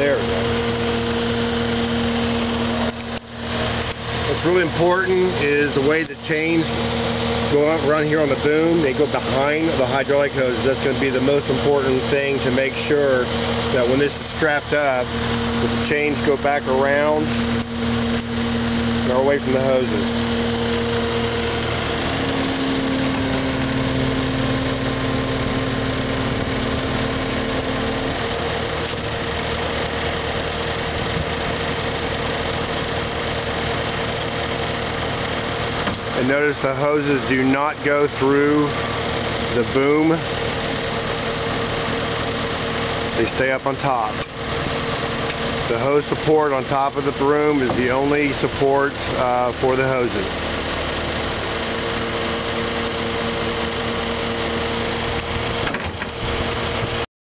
There we go. What's really important is the way the chains go out, run here on the boom. They go behind the hydraulic hoses. That's going to be the most important thing to make sure that when this is strapped up, that the chains go back around and are away from the hoses. And notice the hoses do not go through the boom. They stay up on top. The hose support on top of the broom is the only support for the hoses.